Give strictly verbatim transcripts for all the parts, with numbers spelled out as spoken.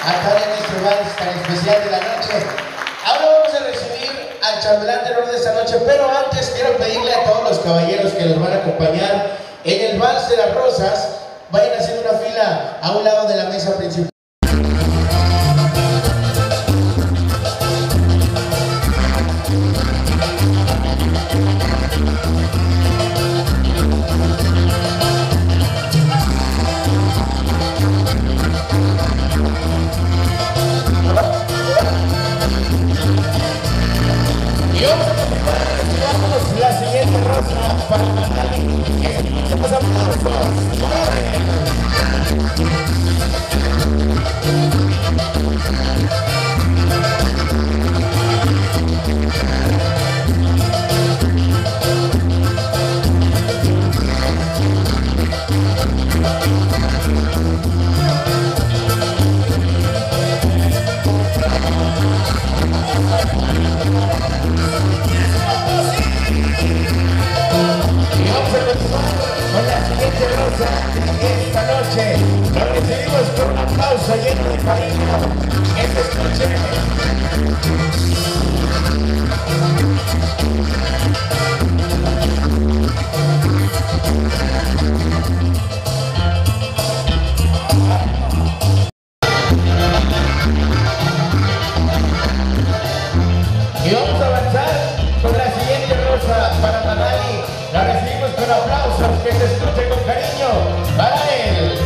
acá en este vals tan especial de la noche. Ahora vamos a recibir al chambelán de honor de esta noche, pero antes quiero pedirle a todos los caballeros que nos van a acompañar en el Vals de las Rosas, vayan haciendo una fila a un lado de la mesa principal. La siguiente rosa para Natalie. Vamos a con la siguiente rosa esta noche. Lo recibimos con un aplauso lleno de cariño. Esta noche. Y vamos a avanzar con la siguiente rosa para Natalie. La recibimos con aplausos, que se escuche con cariño para él.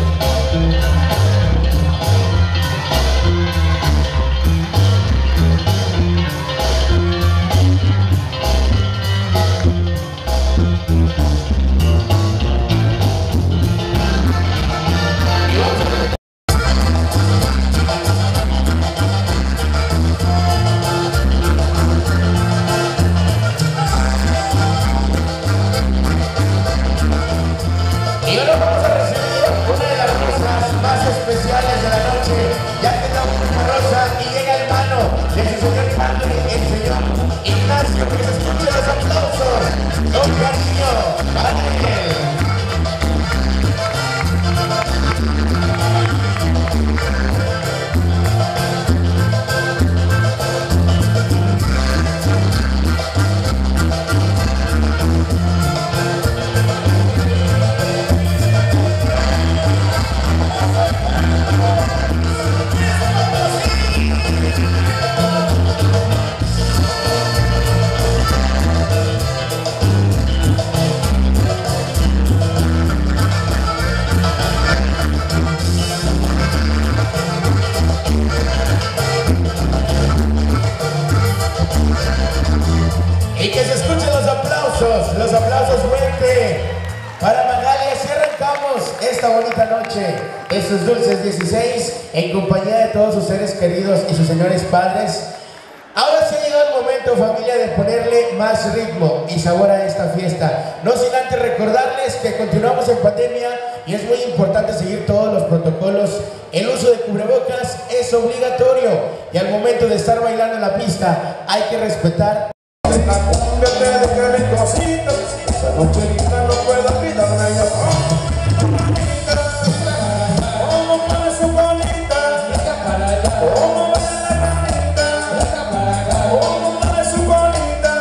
Y ahora vamos a recibir una de las rosas más especiales de la noche, ya que la última rosa y llega el mano de su señor padre, el señor Ignacio, que se escuchen los aplausos, con cariño, para él. Y que se escuchen los aplausos, los aplausos fuerte para Magalia. Así arrancamos esta bonita noche en sus dulces dieciséis en compañía de todos sus seres queridos y sus señores padres. Ahora sí ha llegado el momento, familia, de ponerle más ritmo y sabor a esta fiesta. No sin antes recordarles que continuamos en pandemia y es muy importante seguir todos los protocolos. El uso de cubrebocas es obligatorio y al momento de estar bailando en la pista hay que respetar. La cumbia te deja en cositas, esa noche linda no puedo olvidarme yo. Como parece bonita, como baila bonita, como parece bonita.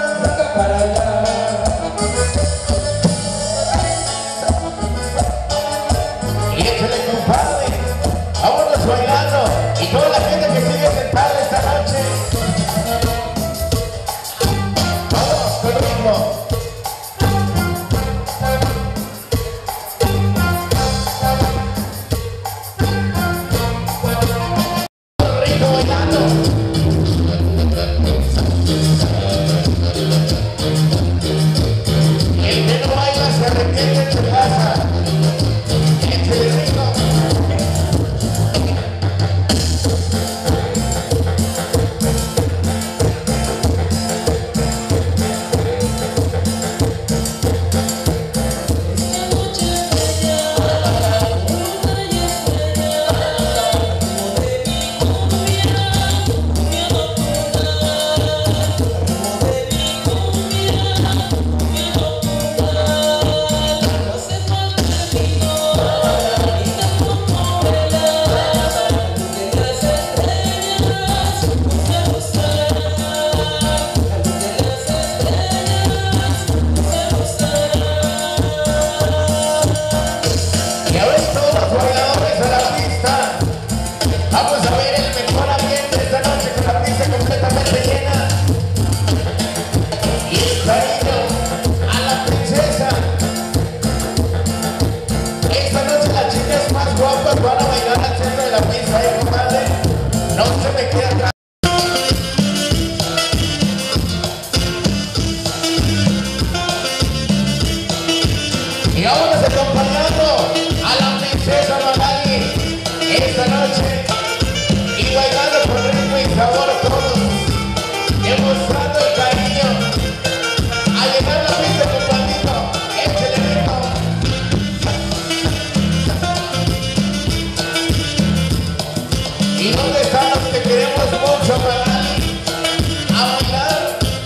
Y échale, compadre, vámonos bailando y toda la gente que sigue sentada esta noche. Vamos con ritmo. Y vámonos acompañando a la princesa Magali esta noche y bailando con ritmo y sabor todos, demostrando el cariño. A llenar la pista, compadrito, échale ritmo. ¿Y dónde están los que queremos mucho, Magali? A bailar.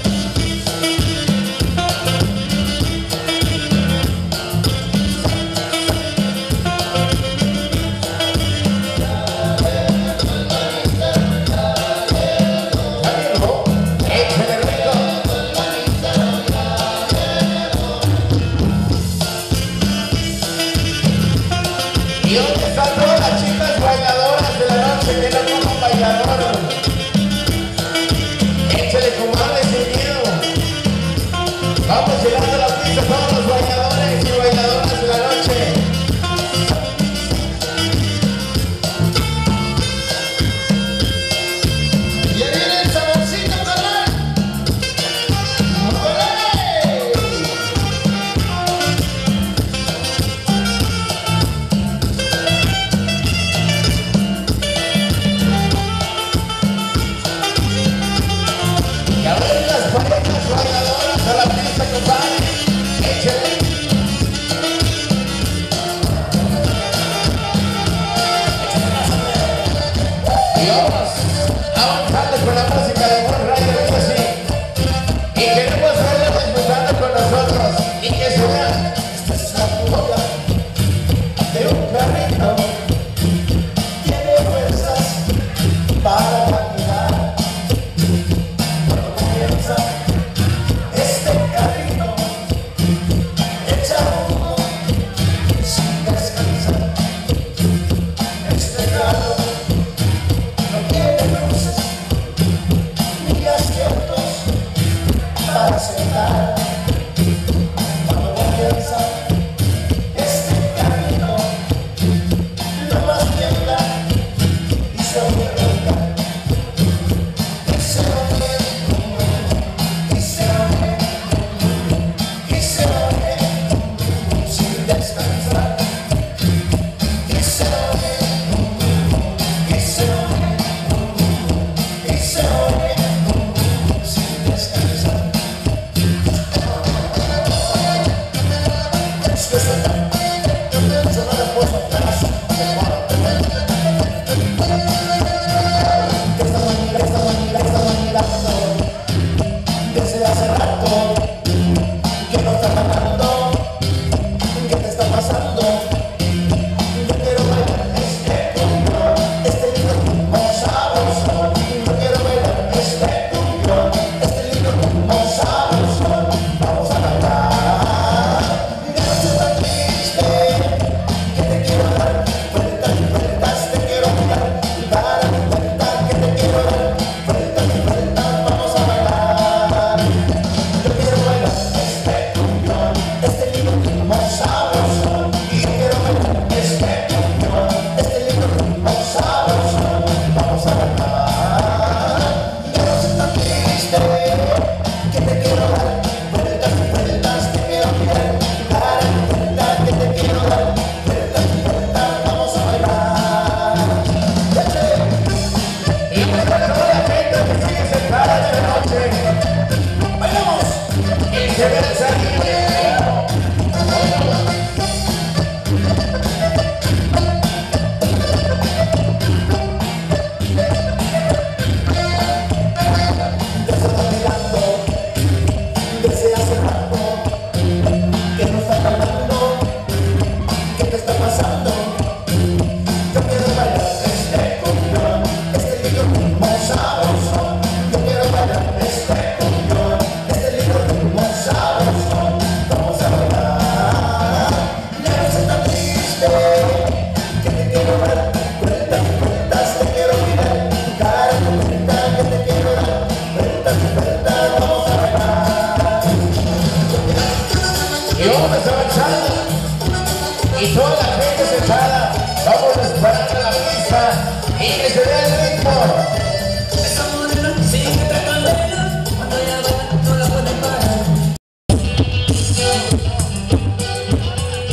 ¿Y dónde están todas las chicas bailadoras de la noche que no como bailador? Échale, comadre, sin miedo. Vamos llegando a la pista todos los bailadores y bailadoras de la noche. Y ahí viene el saborcito, carnal. Y a ver las parejas bailadoras a la pista, compadre. Échale. Y vamos avanzando con la música de One Rider Music. Y queremos verlos disfrutando con nosotros. Y que se vean. Esta es la boca de un carrito. Tiene fuerzas para caminar. Cuando comienza este carrito, echa humo sin descansar. Este carro no tiene luces ni asientos para sentar. Cuando comienza este carrito, lo más tiembla y se oye roncar. Y se oye, y se oye, y se oye sin descansar. Y se oye, y se oye, y se oye sin descansar. Esto es verdad, yo no le puedo atrás. Esta manera, esta manera, esta manera, desde hace rato que no está ganando. ¿Qué te está pasando? Yo quiero bailar este cumbión, este lindo ritmo sabroso. Yo quiero bailar este cumbión, este lindo ritmo sabroso. Vamos a bailar. Ya no seas tan triste, que te quiero dar vueltas y vueltas, te quiero mirar, dar vuelta, que te quiero dar vueltas y vueltas. Vamos a bailar. Yo quiero bailar este cumbión, este lindo ritmo sabroso. Y yo quiero bailar este cumbión, este lindo ritmo sabroso. Vamos a bailar. Ya no seas tan triste, que te quiero dar vueltas y vueltas, te quiero mirar, dar vuelta, que te quiero dar vueltas y vueltas. Vamos a bailar. Y para toda la gente que sigue sentada esta noche, bailamos y se ve el saliente. Ya se está mirando desde hace rato que no está bailando. ¿Qué te está pasando? Yo quiero bailar este cumbión, este lindo ritmo sabroso. Yo quiero bailar este cumbión, este lindo ritmo sabroso. Vamos a bailar. Ya no seas tan triste, que te quiero dar vueltas y vueltas, te quiero mirar, dar vuelta, que te quiero dar vueltas y vueltas. Vamos a bailar. Y vamos avanzando. Y toda la gente sentada, vamos disparando la pista y que se vea el ritmo. Esa morena sigue tracalera, cuando ella baila no la pueden parar.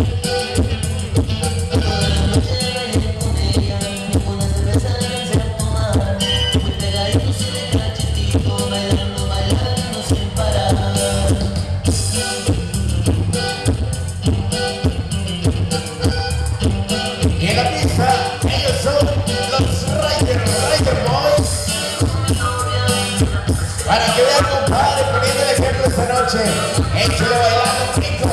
esta noche. Échale bailando, rico.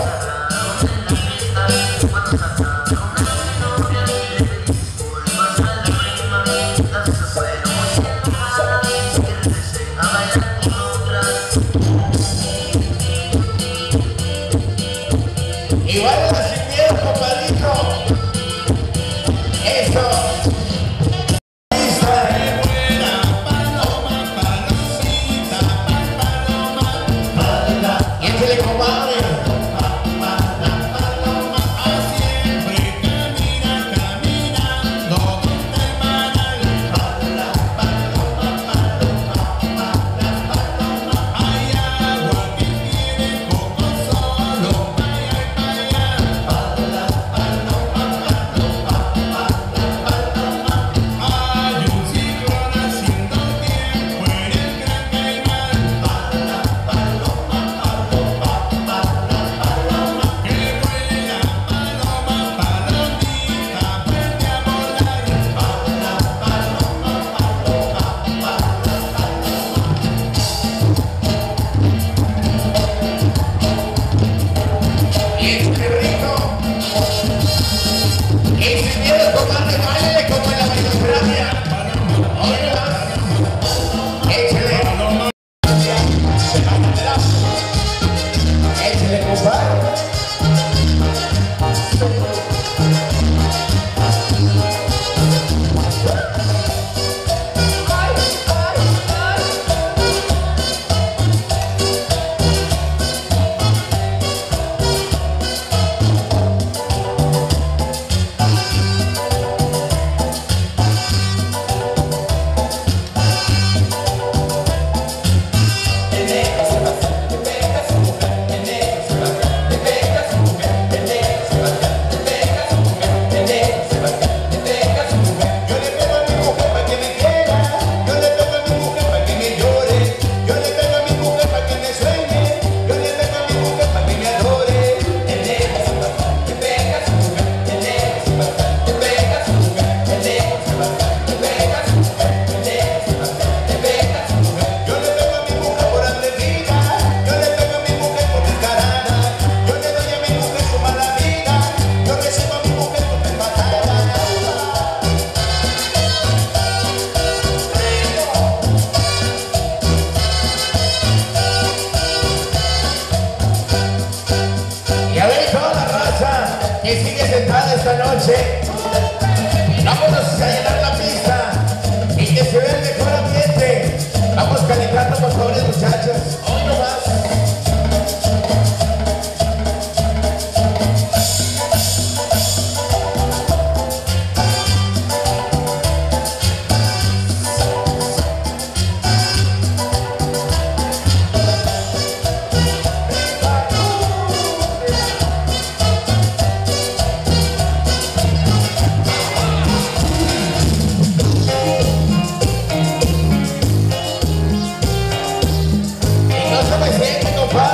Y baila sin miedo, compadrito. Eso. Y échale, comadre. Que sigue sentada esta noche. Vámonos a llenar la pista y que se vea el mejor ambiente. Vamos calentando, por favor, muchachos. Hoy nomás. Compadre.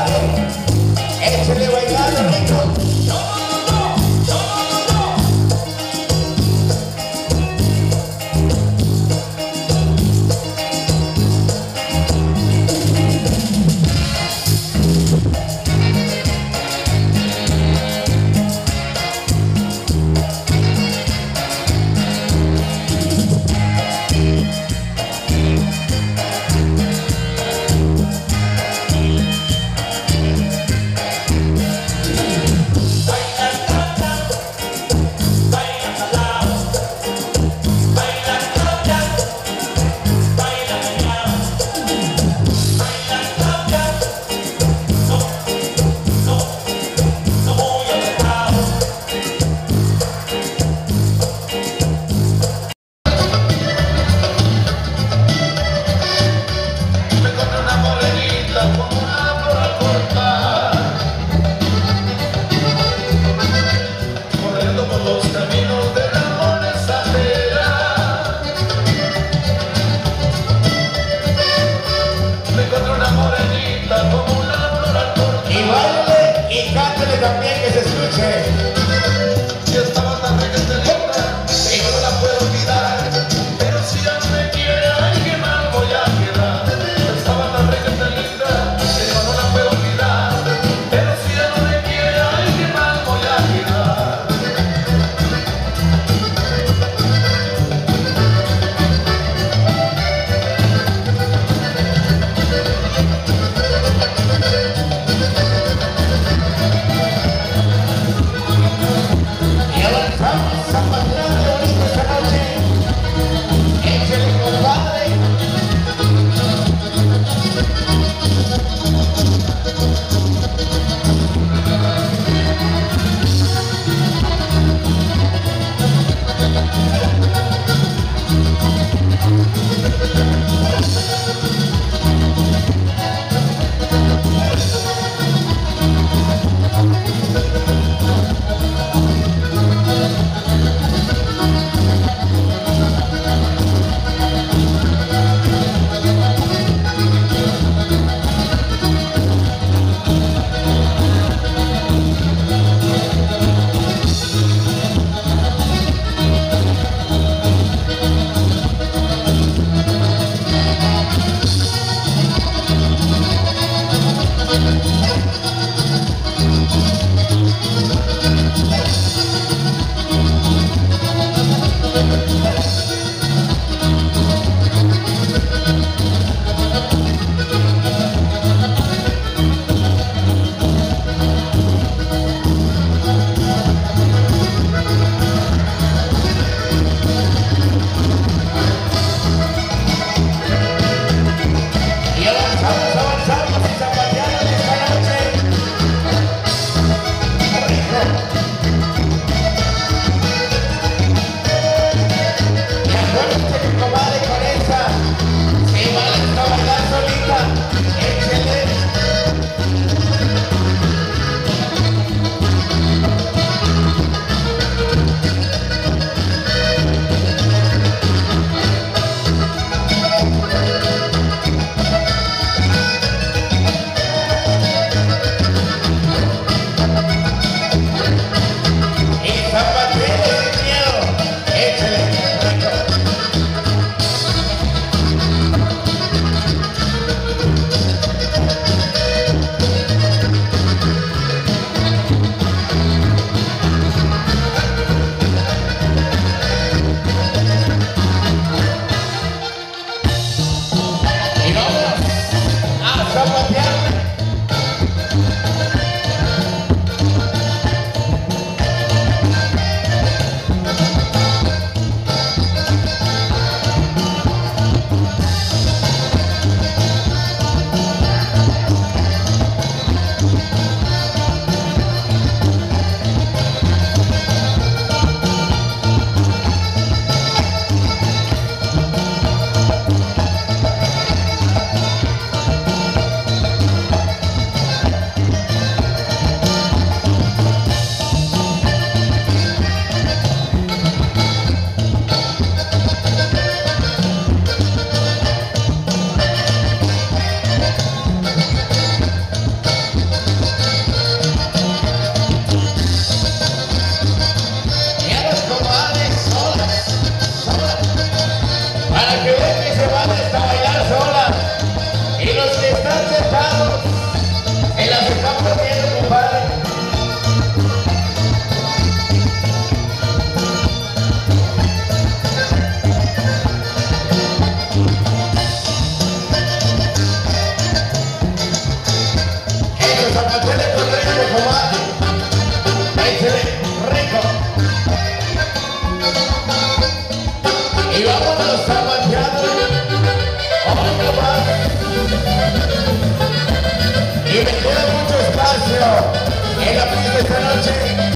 fiesta esta noche.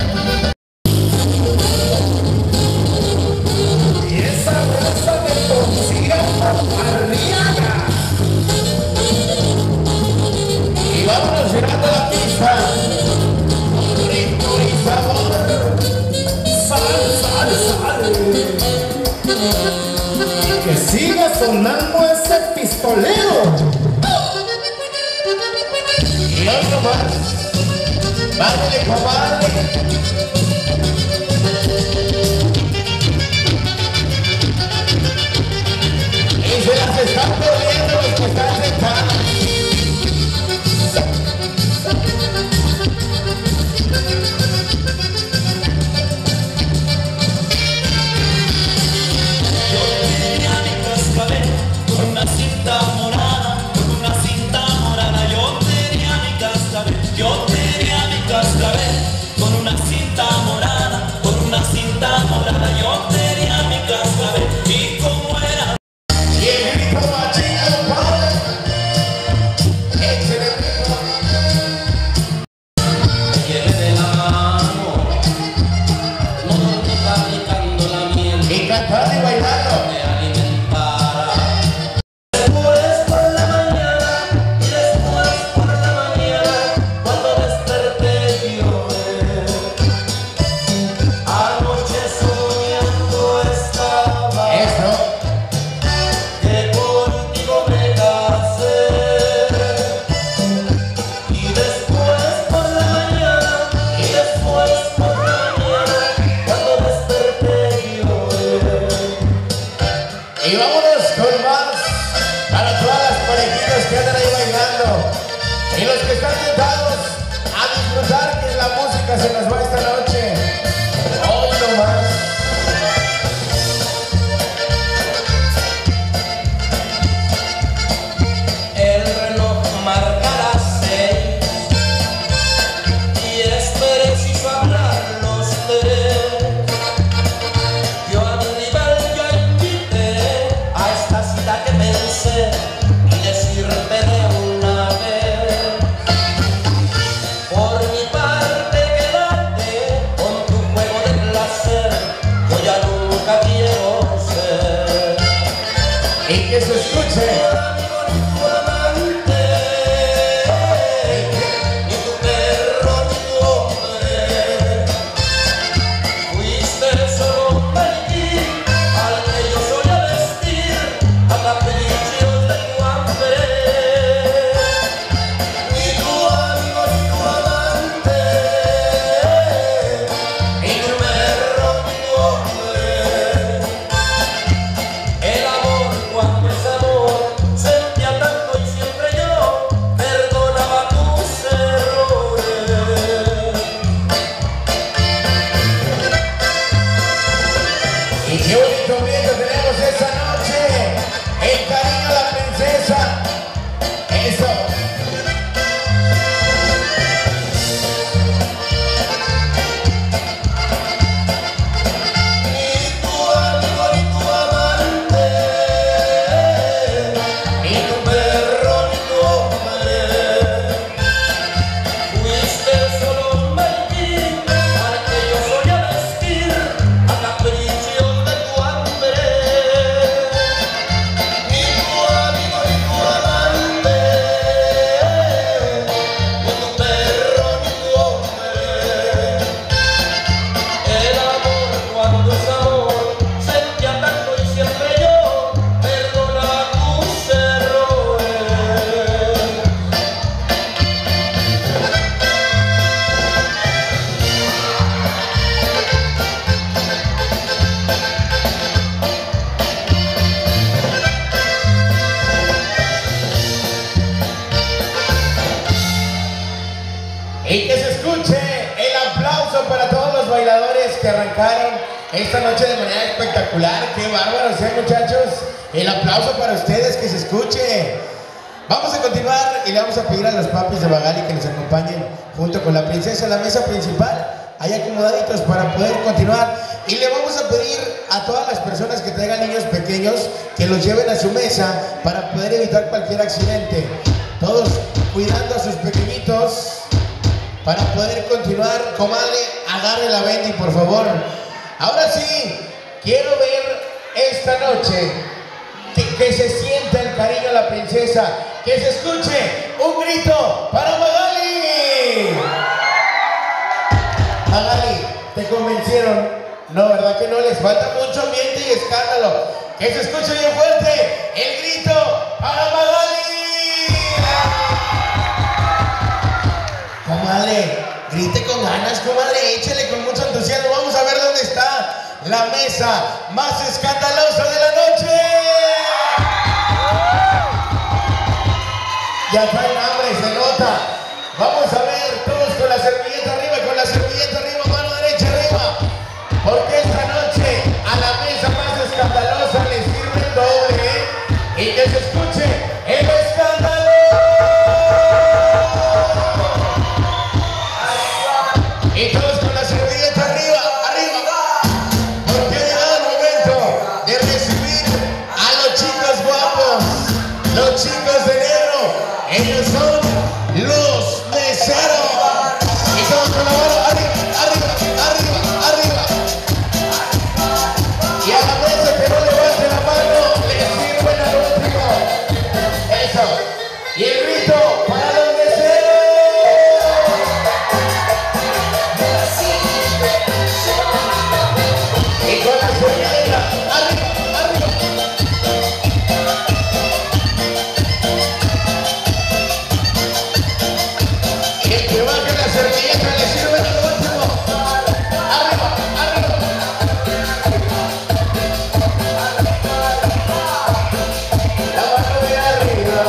Y esa raza me consiga Arriaga. Y vámonos llegando a la pista. Ritmo y sabor. Sal, sal, sal. Y que siga sonando ese pistolero. Y otro más. Bájale, comadre. Y se las están perdiendo los que están sentados. Yo tenía mi cascabel con una cinta morada, con una cinta morada. Yo tenía mi cascabel, yo tenía mi cascabel con una cinta morada, con una cinta morada. Yo tenía mi cascabel y como era. Y el grito machino, padre. Échale ritmo. Lleve de la mano, no dormí fabricando la miel, Y cantando y bailando. me alimentara. Después por la mañana, y después por la mañana, cuando desperté lloré. Anoche soñando estaba Eso. que contigo me casé. Y después por la mañana, y después por la mañana, cuando desperté lloré. Y vámonos con más para todas las parejitas que andan ahí bailando. Y los que están sentados a disfrutar que la música se nos va esta noche. Hoy no más. El reloj marca las seis y es preciso hablar los tres. Yo a mi rival yo invité a esta cita que pensé y decirte de una vez. Por mi parte quédate con tu juego de placer, yo ya nunca quiero ser. Y que se escuche. Ni tu amante, ni tu perro, ni tu hombre. Fuiste solo un maniquí al que yo solía vestir a caprichos de tu hambre. Ni tu amigo, ni tu amante, ni tu perro, ni tu hombre. El amor cuando es amor sentía tanto y siempre yo perdonaba tus errores. Y qué bonito viento tenemos esta noche. El cariño a la princesa. Eso. Ni tu amigo ni tu amante, ni tu perro ni tu hombre. Fuiste solo un maniquí al que yo solía vestir a caprichos de tu hambre. Ni tu amigo ni tu amante, ni tu perro ni tu hombre. El amor cuando es amor sentía tanto y siempre yo perdonaba tus errores. Y que se escuche el aplauso para todos los bailadores que arrancaron esta noche de manera espectacular. ¡Qué bárbaros, eh, muchachos! El aplauso para ustedes, que se escuche. Vamos a continuar y le vamos a pedir a los papis de Magali que nos acompañen junto con la princesa en la mesa principal, ahí acomodaditos para poder continuar. Y le vamos a pedir a todas las personas que traigan niños pequeños que los lleven a su mesa para poder evitar cualquier accidente. Todos cuidando a sus pequeñitos para poder continuar. Comadre, agarre la Bendy, por favor. Ahora sí, quiero ver esta noche que, que se sienta el cariño a la princesa, que se escuche un grito para Magali. Magali, ¿te convencieron? No, ¿verdad que no? Les falta mucho ambiente y escándalo. Que se escuche bien fuerte el grito para Magali. Comadre, grite con ganas, comadre, échele con mucho entusiasmo. Vamos a ver dónde está la mesa más escandalosa de la noche. Ya traen hambre, se nota. Vamos a ver todos con la servilleta arriba, con la servilleta arriba, mano derecha arriba. Porque esta noche a la mesa más escandalosa le sirve el doble, ¿eh? Y que se escuche el escándalo. Y todos con la servilleta arriba, arriba. Porque ha llegado el momento de recibir a los chicos guapos, los chicos de negro. Ellos son los meseros. Y todos con la mano arriba, arriba, arriba, arriba. Y a la mesa que no levante la mano, le sirven al último. Eso. Y el grito para los meseros. Y con la servilleta arriba, arriba. Y el que baje la servilleta le sirve al último. Arriba, arriba. La mano de arriba.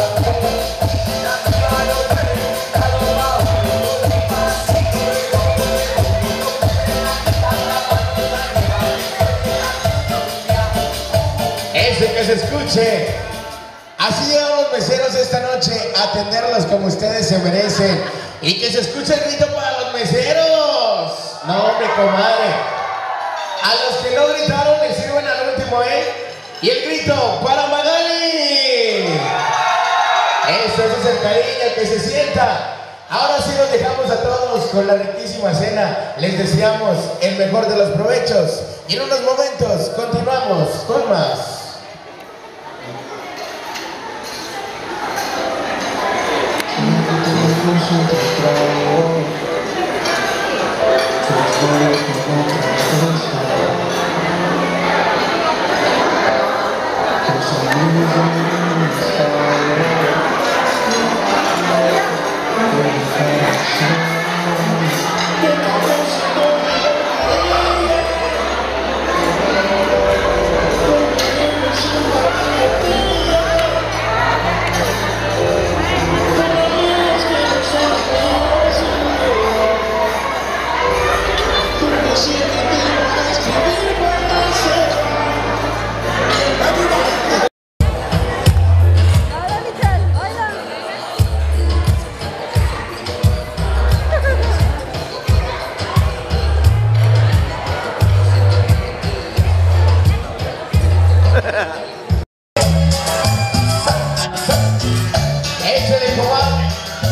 Ese que se escuche. Así llegan los meseros esta noche a atenderlos como ustedes se merecen. Y que se escuche el grito para los meseros. No, hombre, comadre. A los que no gritaron les sirven al último, ¿eh? Y el grito para Magali. Eso, ese es el cariño, que se sienta. Ahora sí los dejamos a todos con la riquísima cena. Les deseamos el mejor de los provechos. Y en unos momentos continuamos con más. Échale, comadre.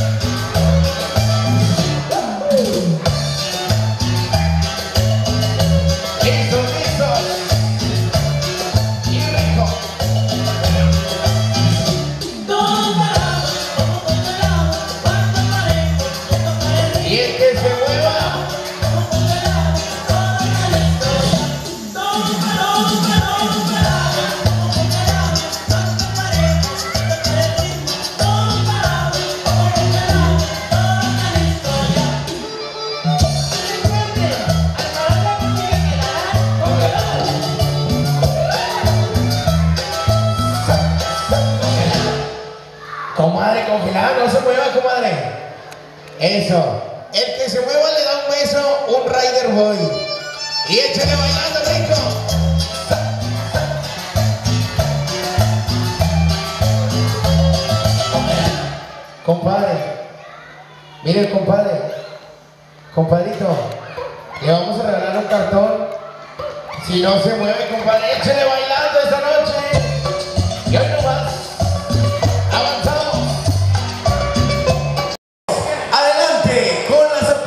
Listo, listo. Y rico. Y el que se mueva. Comadre, congelada, no se mueva, comadre. Eso. El que se mueva le da un beso, un Rider Boy. Y échale bailando rico. Compadre. Mire, compadre. Compadrito. Le vamos a regalar un cartón. Si no se mueve, compadre, échale bailando esta noche. Y hoy no más. Avanzamos. Adelante con las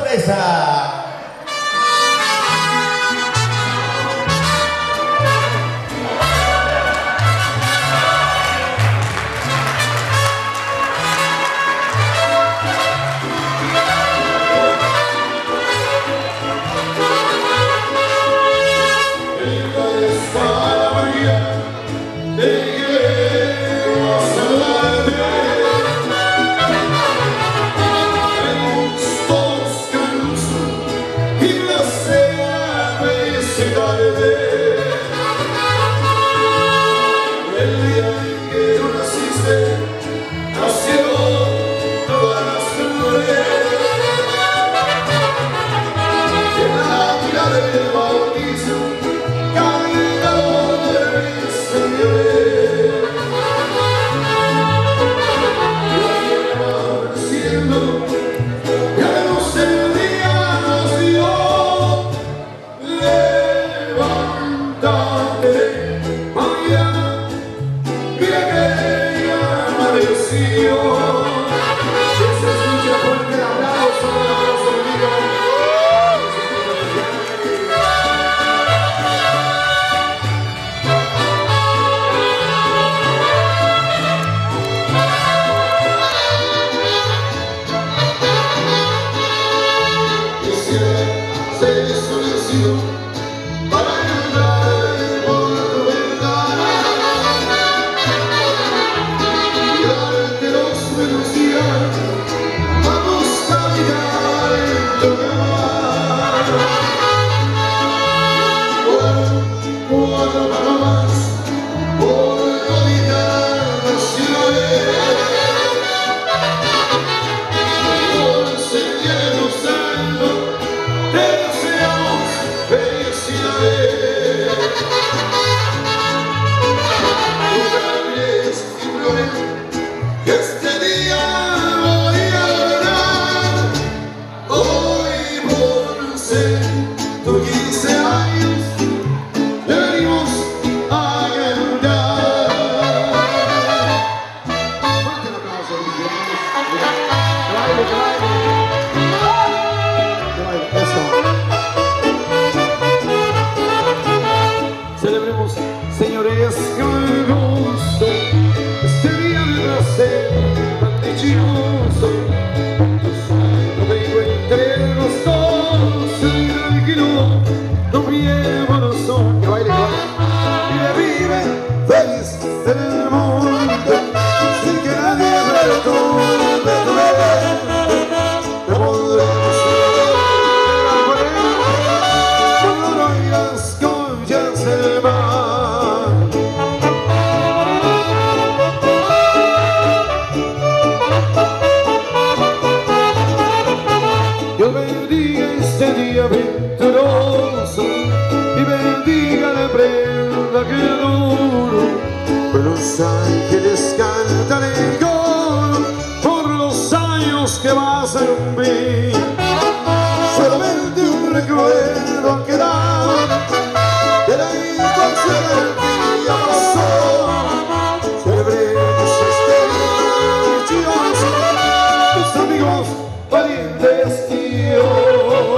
vida que adoro, pues los ángeles cantan el coro por los años que vas a cumplir. Solamente un recuerdo ha quedado de la infancia que ya pasó. Celebremos este día, tus amigos, parientes y yo.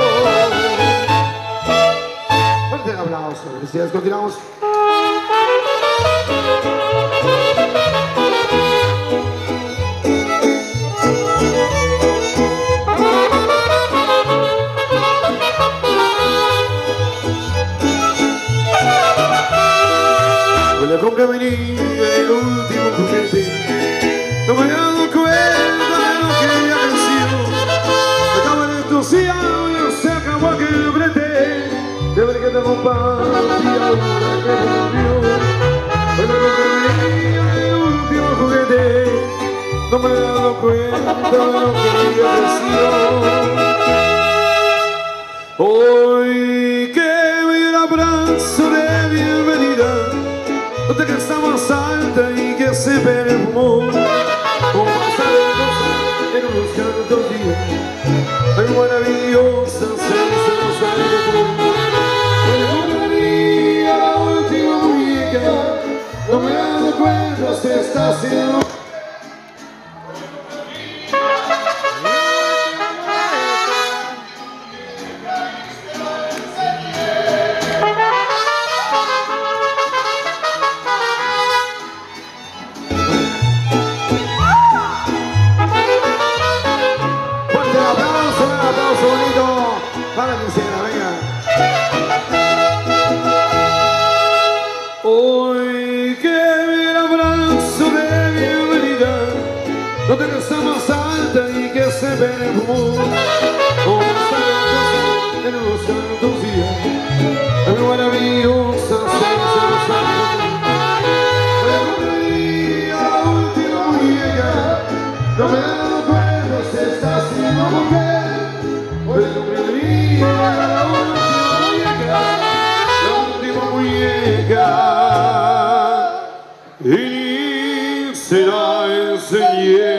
Fuerte el aplauso, felicidades, continuamos. Con que venía el último juguete, no me he dado cuenta de lo que había crecido. Acaba el entusiasmo y se acabó aquel brete de ver que te compartía una que volvió. Pero con que venía el último juguete, no me he dado cuenta de lo que había crecido. Hoy que me dio el abrazo de bienvenida, no te creas más alta y que se perfumó como pasar el gozo en unos cantos días. Ay, maravillosa se nos sale de tú. Me compraría la última muñeca, no me he dado cuenta se está haciendo. Para que se la venga. Hoy que el abrazo de bienvenida, no te creas más alta y que se perfumó como está en los cantos días. Es maravillosa se nos sale. La última muñeca, no me he dado cuenta se está haciendo mujer. Pues la última muñeca, y se la enseñé.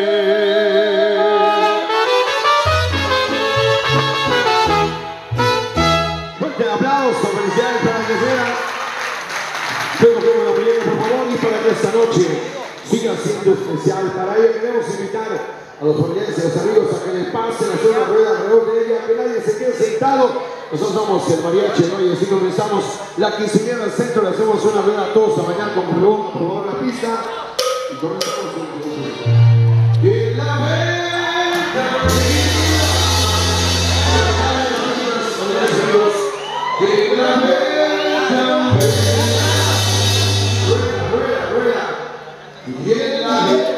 Fuerte aplauso, felicidades para que sea. Espero que la muñeca, por favor, y para que esta noche siga siendo especial. Para ello queremos invitar a los familiares y a los amigos a que les pasen, a hacer una rueda alrededor de ella, que nadie se quede sentado. Nosotros somos el mariachi, ¿no? Y así comenzamos la quinceañera del centro, le hacemos una rueda a todos a bailar con Pulón, a probar la pista y comenzamos con y la vuelta y la vuelta rueda, rueda, rueda y en la vuelta.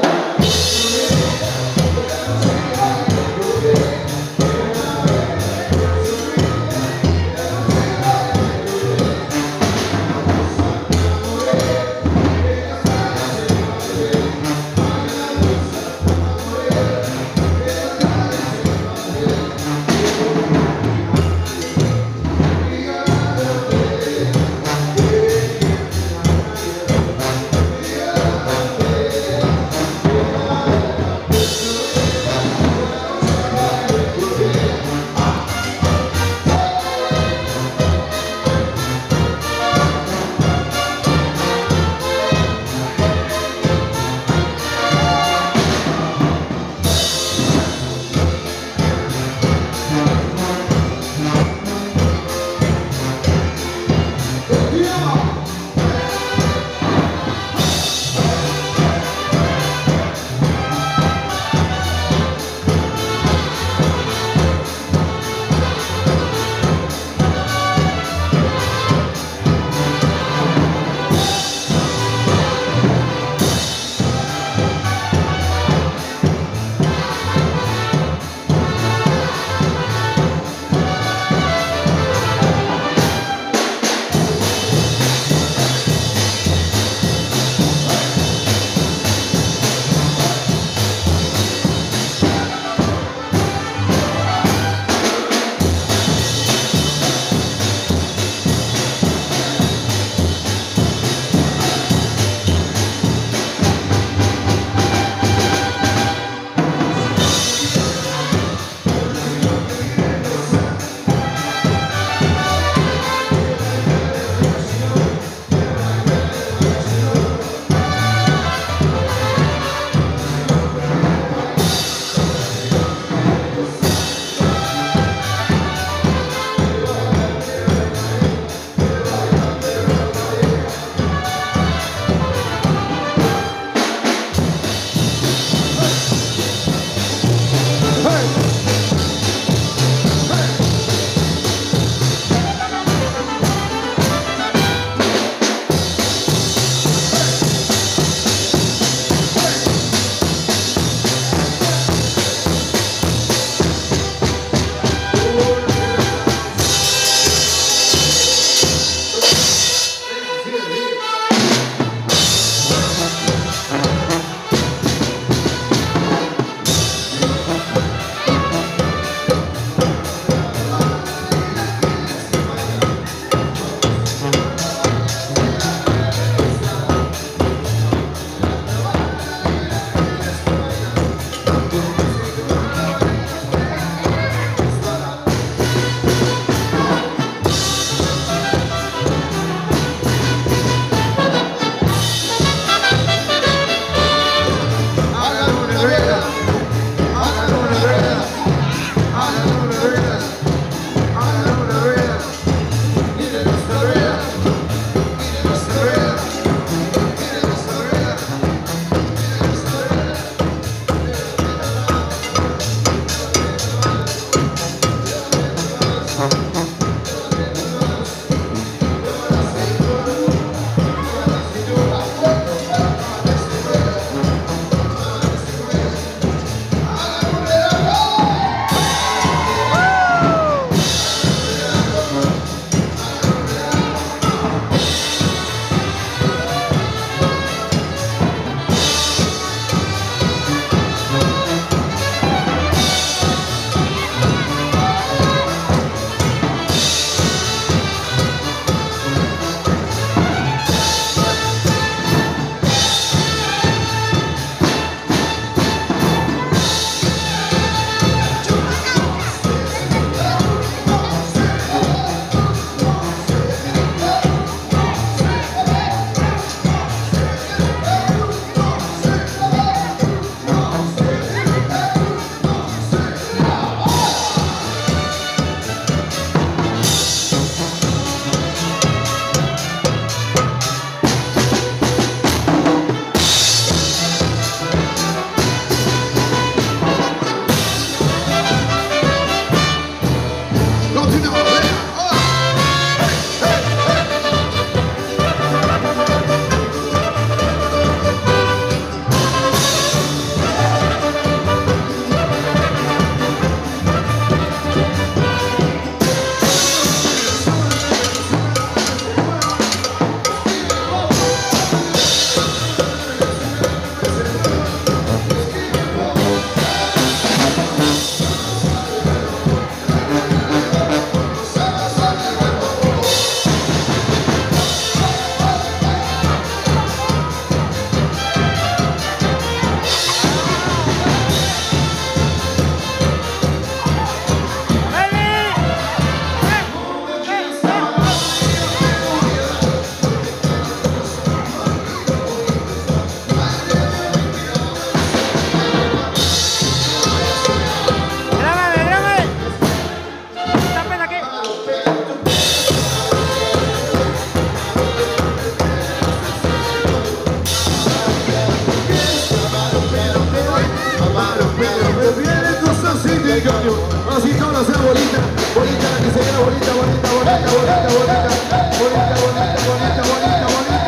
demasiado bonita, bonita la que se vea, bonita, bonita, bonita, bonita, bonita, bonita, bonita, bonita, bonita, bonita.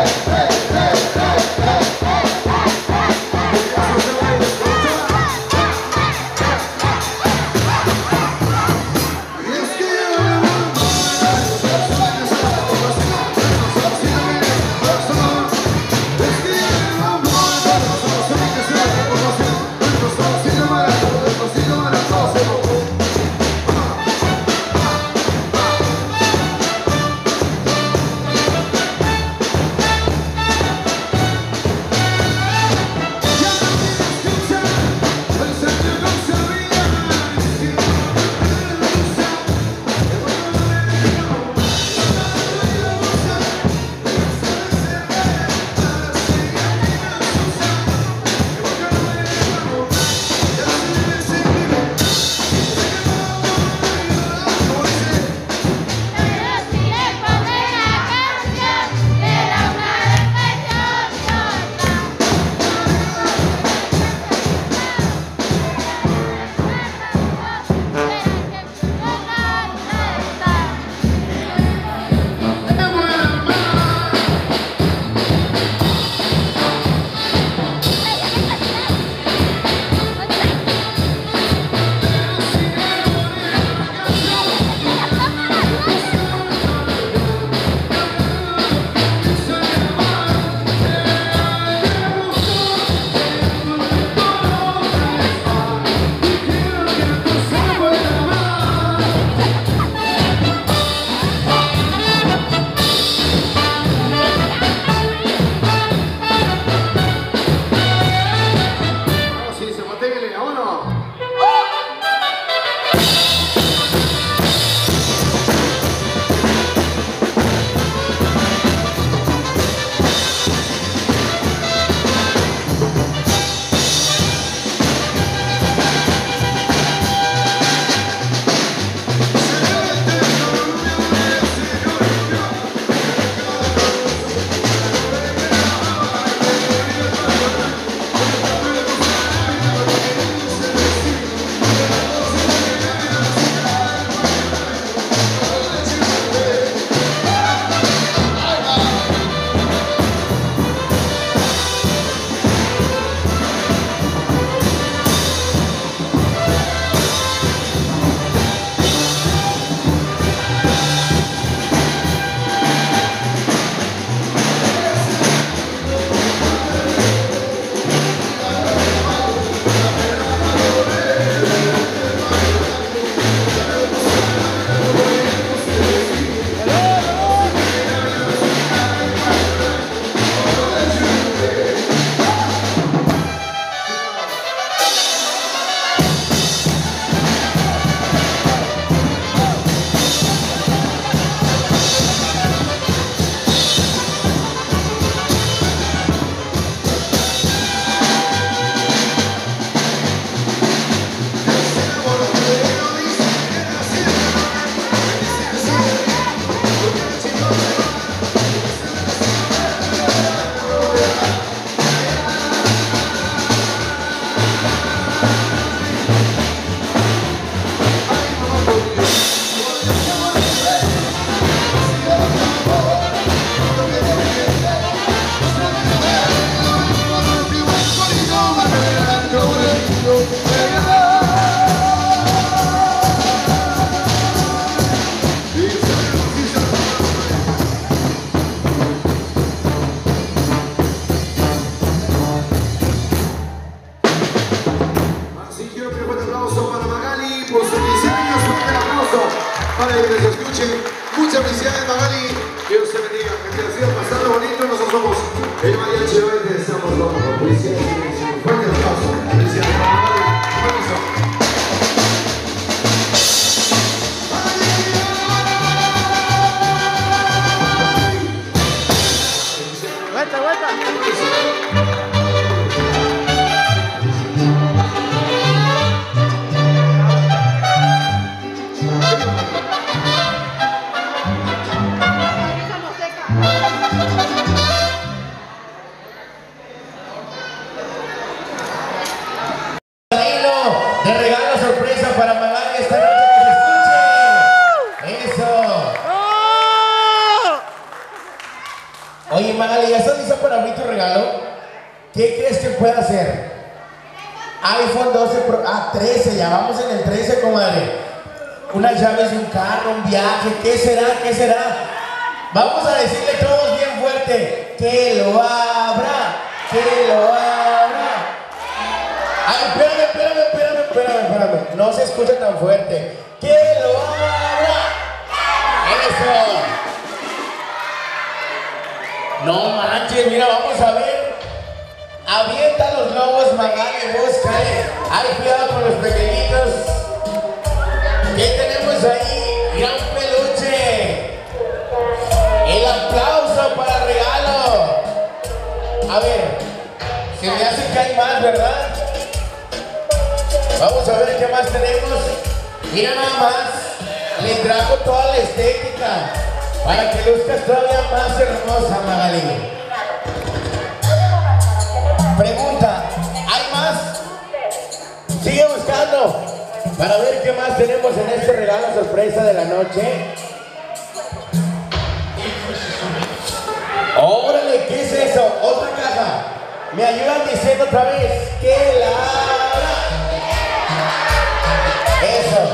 para que les escuchen. Muchas felicidades, Magali. Dios te bendiga. Que te siga pasando bonito. Nosotros somos el mariachi. Hoy te estamos locos. Felicidades. Fuerte aplauso. Felicidades, Magali. Permiso. Vuelta, vuelta. Oye, Magali, ¿ya estás lista para abrir tu regalo? ¿Qué crees que puede hacer? iPhone doce Pro, ah, trece, ya vamos en el trece, comadre. Unas llaves de un carro, un viaje, ¿qué será? ¿Qué será? Vamos a decirle todos bien fuerte, que lo abra, que lo abra. Ay, espérame, espérame, espérame, espérame, espérame, no se escucha tan fuerte. Que lo abra. Eso. No manches, mira, vamos a ver. Avienta los globos, Magali, búscale. Ay, cuidado con los pequeñitos. ¿Qué tenemos ahí? Mira, un peluche. El aplauso para el regalo. A ver, se me hace que hay más, ¿verdad? Vamos a ver qué más tenemos. Mira nada más. Le trajo toda la estética para que luzcas todavía más hermosa, Magali. Pregunta, ¿hay más? Sigue buscando para ver qué más tenemos en este regalo sorpresa de la noche. Órale, ¿qué es eso? Otra caja. Me ayudan diciendo otra vez que la abra. Eso.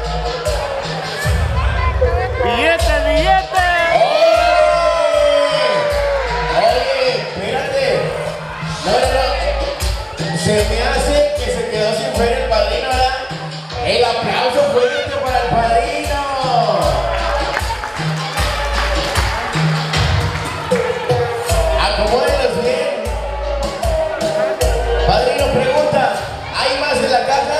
¡Billete, billete! Oye, espérate. No, no, no. Se me hace que se quedó sin ver el padrino, ¿verdad? El aplauso fuerte para el padrino. Acomódenlos bien. Padrino pregunta, ¿hay más en la caja?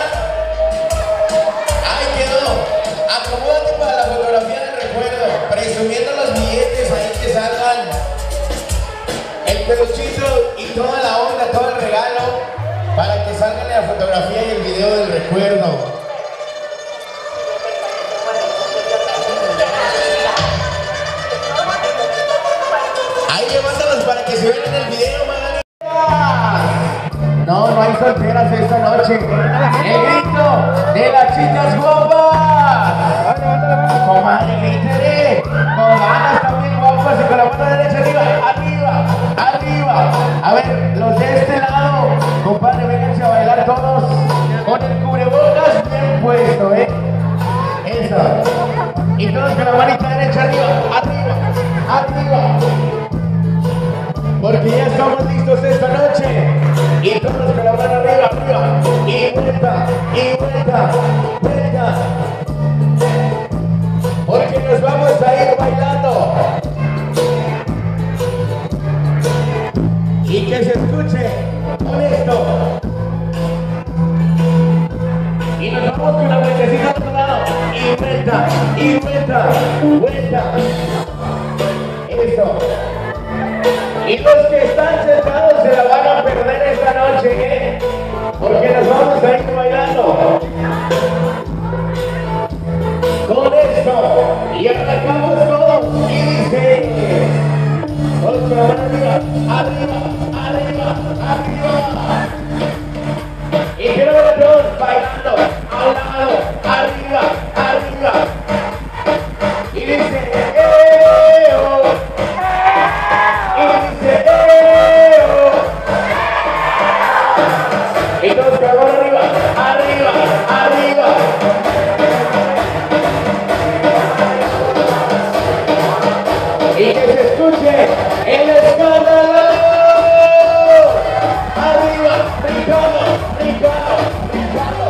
Ahí quedó. Acomódate para la fotografía del recuerdo, presumiendo los billetes ahí que salgan. El peluchito y toda la onda, todo el regalo, para que salgan la fotografía y el video del recuerdo. Ahí levántalos para que se vean en el video, Magali. No, no hay solteras esta noche. El grito de las chicas guapas. Comadre, grítale. Con ganas también guapas y con la mano derecha arriba, arriba, arriba. A ver, los de este lado, compadre, vénganse a bailar todos con el cubrebocas bien puesto, ¿eh? Eso. Y todos con la manita derecha arriba, arriba, arriba. Porque ya estamos listos esta noche. Y todos con la mano arriba, arriba. Y vuelta, y vuelta, vuelta. Porque nos vamos a ir bailando. Y que se escuche con esto. Y nos vamos con la vueltecita al otro lado. Y vuelta, y vuelta, vuelta. Eso. Y los que están sentados se la van a perder esta noche, ¿eh? Porque nos vamos a ir bailando. Con esto. Y arrancamos todos. Y dice. Todos con la mano arriba. Arriba, arriba, arriba. Y quiero ver a todos bailando. A un lado. Arriba, arriba. Y dice. ¡Eh! Oh. Y dice, ¡eh! Oh. Y todos con la mano arriba, arriba, arriba. Y que se escuche el escándalo. Arriba, brincando, brincando, brincando.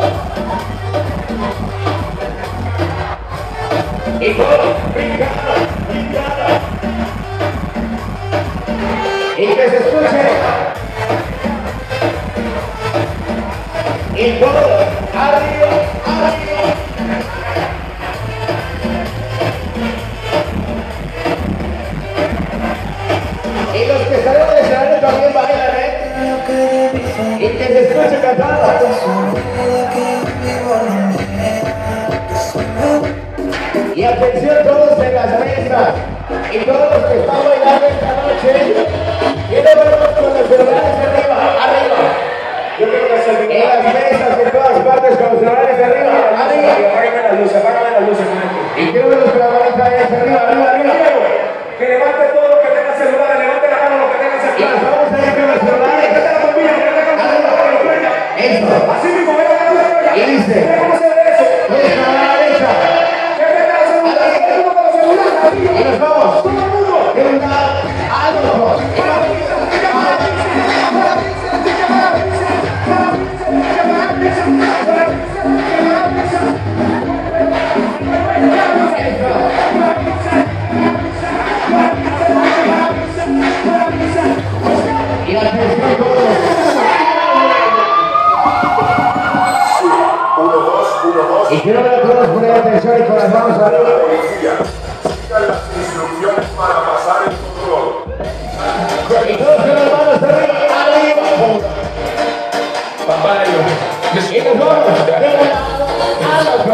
Y todos brincando, brincando. Y que se escuche. Y todo, arriba, arriba. Y los que salen del escenario también bailan, ¿eh? Y que se escuche cantando. Y atención todos en las mesas. Y todos los que están bailando esta noche. Quiero verlos con los celulares arriba, arriba. Yo creo que es el en las mesas, en todas partes, con los celulares arriba, arriba. Apágame las luces, apágame las luces, Mike. Y quiero verlos con la manita ahí arriba, arriba, arriba. Que levante todo lo que tenga celulares, levante posiciones para pasar el control. Y todos con las manos arriba, arriba. Papayo. Y nos vamos de un lado al otro.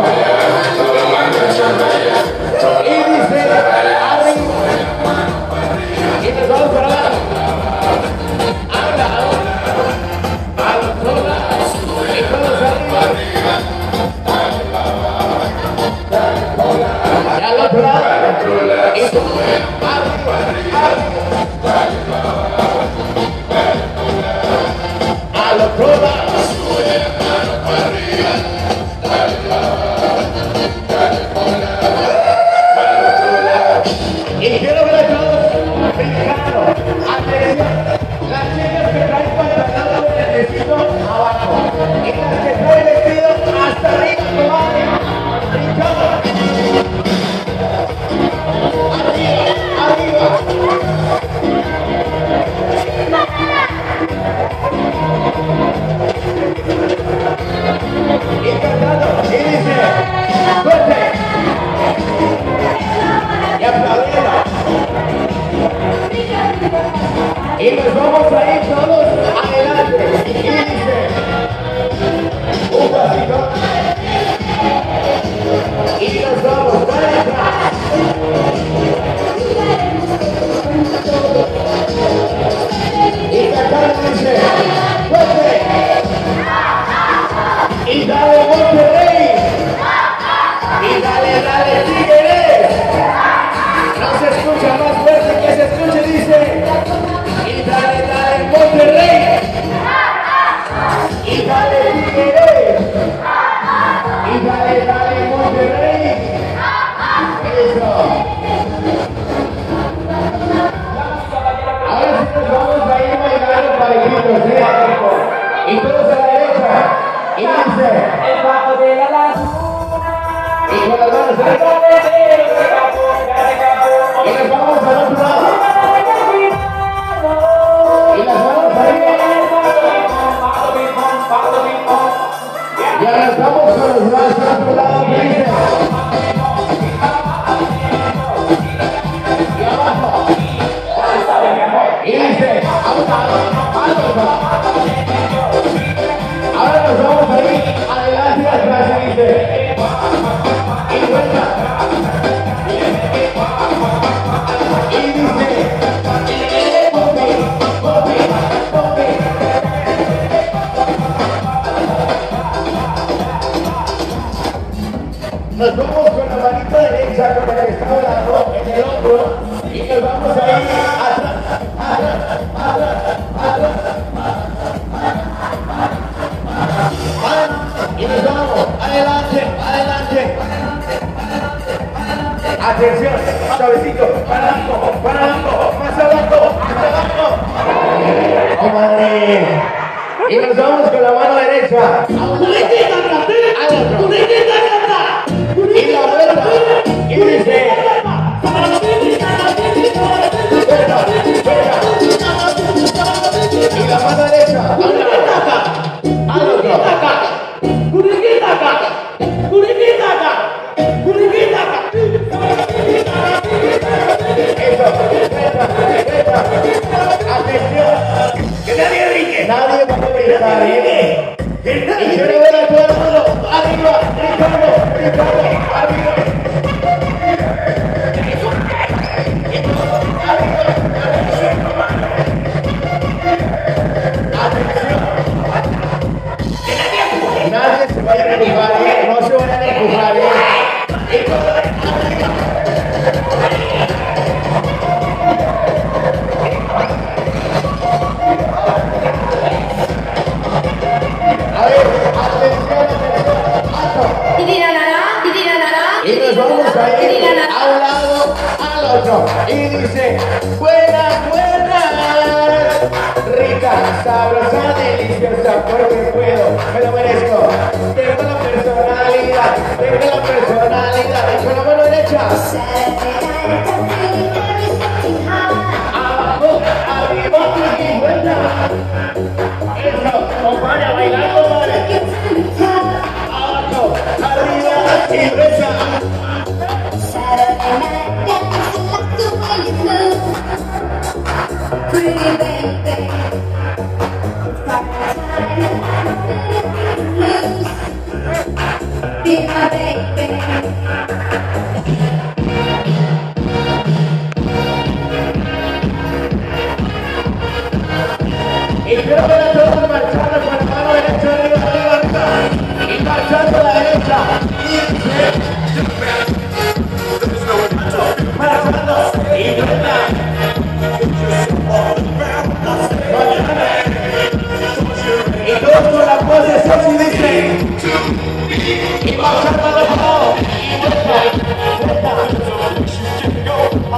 Y dice arriba. Y nos vamos para abajo. Al lado. Al otro lado. Y todos arriba. Y al otro lado. Y todos arriba. Al otro lado. Y quiero ver a todos brincando. Atención, las chicas que traen pantalón de necesito abajo. Y las que traen vestido hasta arriba, comadre. Brincando. Arriba, arriba. Y cantando. Y dice, fuerte. Y aplaudiendo. Y nos vamos a ir todos adelante. Y dice, un pasito. Y nos vamos para atrás. Y cantando dice, fuerte. Y dale Monterrey. Y dale, dale Tigres. No se escucha más fuerte que se escuche, dice. Y dale, dale Monterrey. Y dale Tigres. Y dale, dale Monterrey. Eso. Ahora sí nos vamos a ir bailando parejitos, ¿sí? Y todos a la derecha. Y dice, el bajo de la laguna. Y con las manos arriba. Y nos vamos al otro lado. Y las manos arriba. Y arrancamos con los brazos al otro lado. Y dice, y abajo. Y dice, vamos a ahora nos vamos a ir adelante y atrás. Y dice, y vuelta. Y dice, Popi, Popi, Popi. Nos vamos con la manita derecha con la que está hablando en el hombro y nos vamos a ir atrás, atrás, atrás, atrás. Y nos vamos, adelante, adelante. Atención, suavecito, para abajo, para abajo, más abajo, más abajo. Oh, madre. Y nos vamos con la mano derecha. Al otro. Y la vuelta. Y dice. Vuelta, vuelta. Y la mano derecha. Al otro. Eso, vuelta, vuelta. Atención. Que nadie brinque. Nadie va a brincar, ¿eh? Y quiero ver a todo el mundo. Arriba, brincando, brincando, arriba. Nadie se vaya a empujar, ¿eh? No se vayan a empujar, ¿eh? A ver, atención, atención, alto. Y nos vamos a ir a un lado, al otro. Y dice, buenas, buenas. Rica, sabrosa, deliciosa, porque puedo, me lo merezco. Tengo la personalidad, tengo la personalidad. Y con la mano derecha. Abajo, arriba y vuelta. Eso, compadre, a bailar, compadre. Abajo, arriba y vuelta.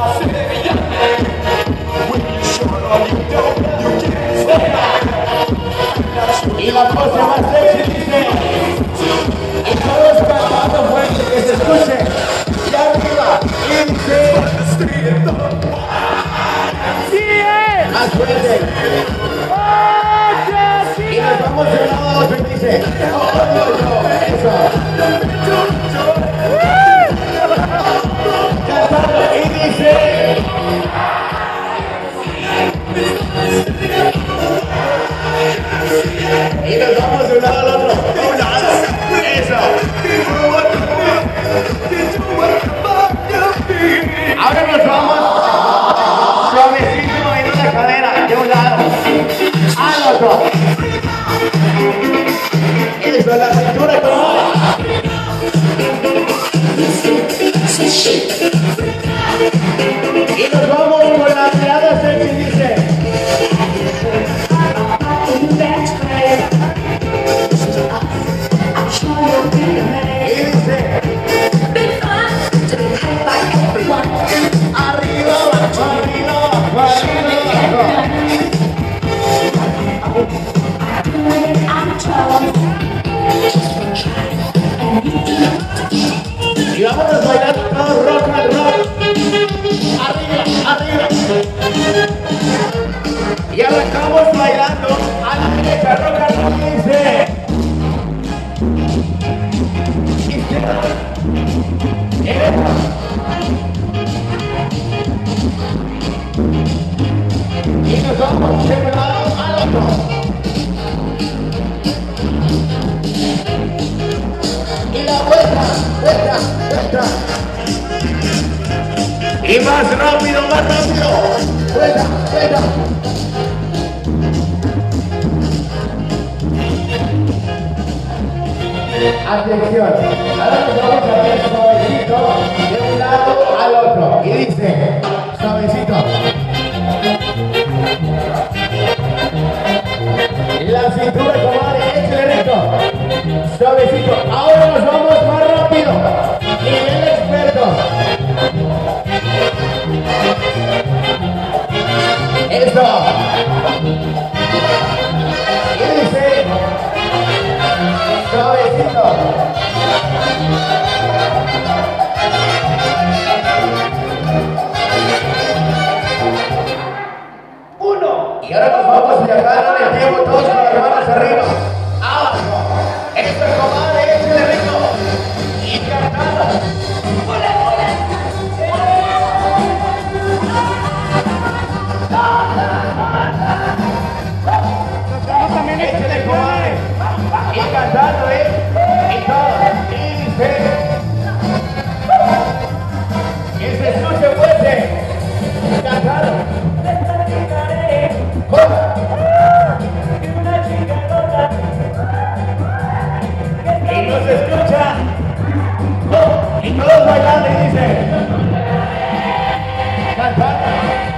Y la pose más sexy dice, y todos cantando fuerte, que se escuche, y arriba, y dice, más fuerte, y nos vamos de lado a otro y dice, oh, yo, yo, eso, cantando, y dice, y nos vamos de un lado al otro, de un lado, eso. Ahora nos vamos suavecito en una cadera, de un lado al otro. Eso, la cintura como. Y nos vamos con la mirada sexy, dice. Y vamos a bailar todo rock and roll. Arriba, arriba. Y arrancamos bailando a la derecha, rock and roll. Dice. Y nos vamos de un lado al otro. Y la vuelta, vuelta, vuelta. Y más rápido, más rápido. Vuelta, vuelta. Atención, ahora nos vamos a hacer suavecito de un lado al otro. Y dice, suavecito. La cintura, comadre, échale rico. Suavecito. Ahora nos vamos más rápido. Nivel experto. Eso. Y dice, suavecito. Uno. Y ahora nos vamos a viajar en el tiempo todos con las manos arriba. Abajo. Esto es comadre, échale rico. Y cantando. ¡Ole, ole! Échale comadre. Y cantando, ¿eh? Y todo. Y dice. Que se escuche fuerte. Cantando. Y no se escucha. Y todos bailando y dice. Cantando.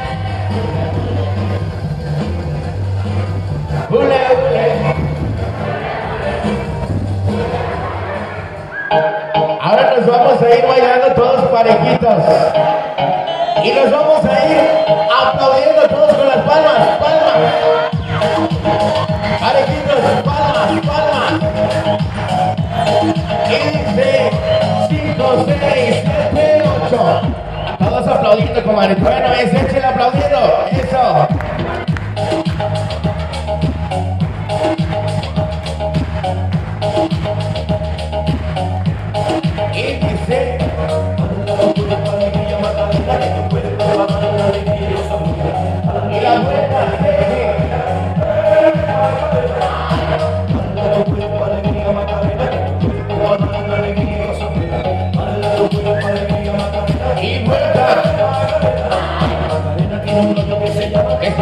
Ule, ule. Ahora nos vamos a ir bailando todos parejitos. Y nos vamos a ir aplaudiendo todos con las palmas, palmas. Parejitos, palmas, palmas. quince, cinco, seis, siete, ocho. Todos aplaudiendo, comadre. Bueno, es échale aplaudiendo. Eso. Y dice. Y la vuelta sexy. Y vuelta.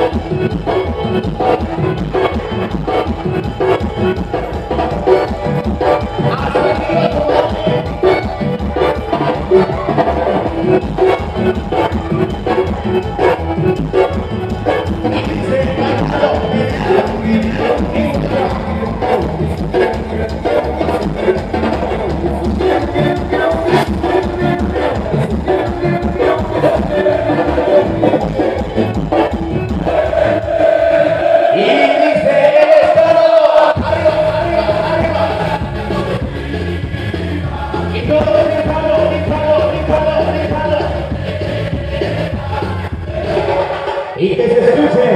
Y que se escuche.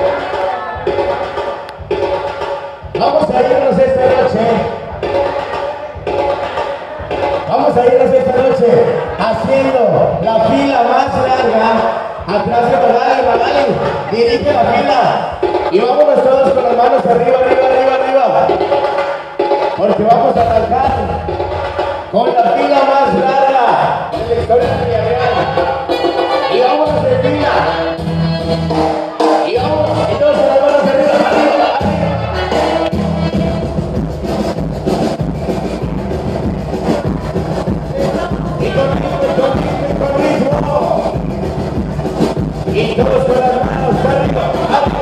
Vamos a irnos esta noche. Vamos a irnos esta noche haciendo la fila más larga atrás de Magali. Magali, dirige la fila. Y vámonos todos con las manos arriba, arriba, arriba, arriba. Porque vamos a arrancar con la fila más larga de la historia de Villarreal. Y vámonos de fila. Y vamos, entonces las manos arriba, arriba, arriba. Y con ritmo, con ritmo, con ritmo. Y todos con las manos arriba, arriba.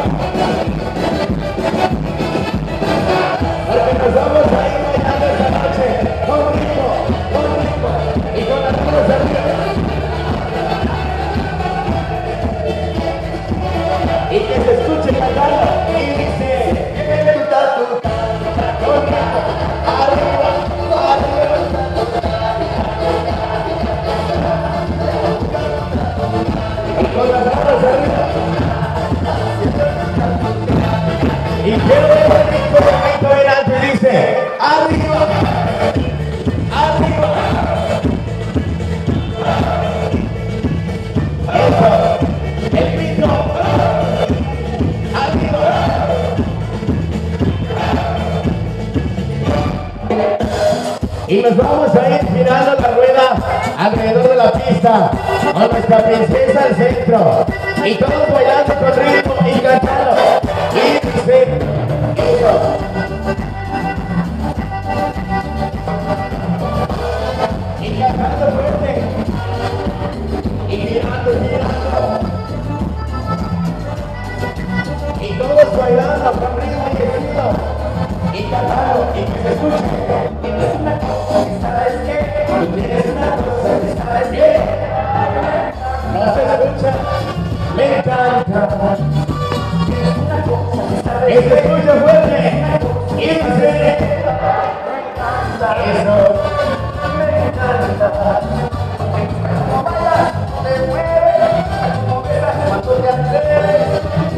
Porque nos vamos a ir bailando esta noche con ritmo, con ritmo. Y con las manos arriba. Y que se escuche cantando y dice levanta tu cara con ritmo, arriba, arriba. Y con las manos arriba. Y quiero ver el ritmo de Benito Venante, dice arriba, arriba. Eso, el ritmo. Y nos vamos a ir girando la rueda alrededor de la pista con nuestra princesa al centro y todos bailando con ritmo y cantando y dice eso. Y cantando fuerte y girando, girando y todos bailando con ritmo y estilo y cantando y que se escuche. Tienes una cosa que sabes que, tienes una cosa que sabes que, no se escucha, me encanta. Tienes una cosa que sabes que, se escucha fuerte, y dice, eso, me encanta. Como bailas, me mueves, como besas, cuando te atreves,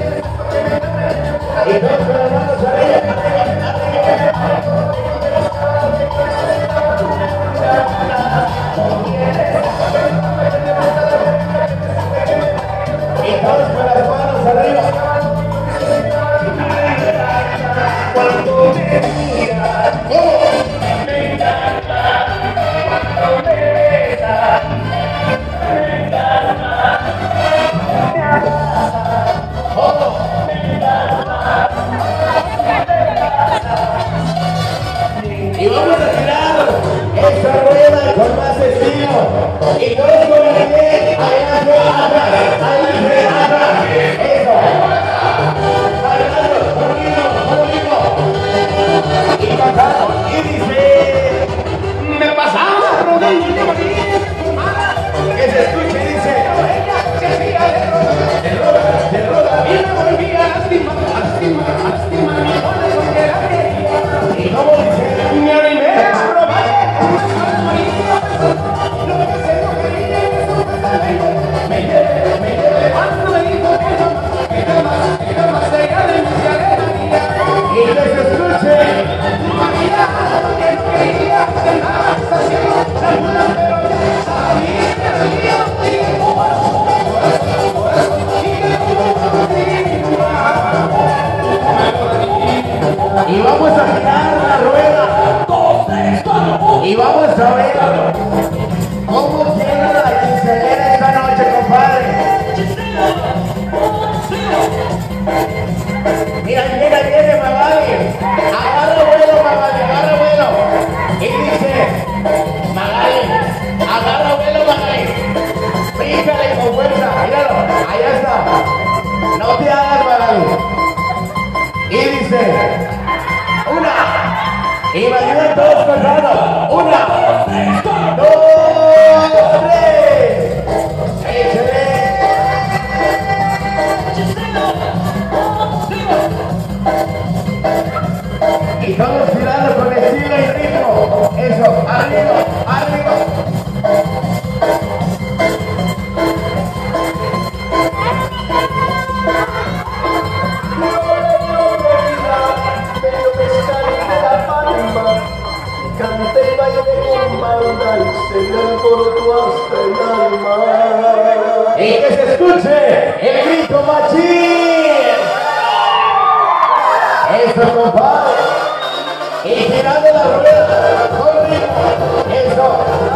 y todos con las manos arriba, arriba, arriba. Y todos con las manos arriba. Cuando me miras, oh, me encanta. Cuando me besas, me encanta. Me abrazas, oh, me encanta. Mira, mira, viene Magali. Agarra vuelo, Magali, agarra vuelo. Y dice, Magali, agarra vuelo, Magali. Bríncale con fuerza, míralo, allá está. No te hagas, Magali. Y dice, una. Y me ayudan todos cantando. Una, dos, tres. Échale. Y todos tirando con estilo y ritmo. Eso, arriba, arriba. Canta y baile con banda y se le alborotó hasta el alma. Y que se escuche el grito machín. Eso, compadre. Y girando la rueda con ritmo. Eso.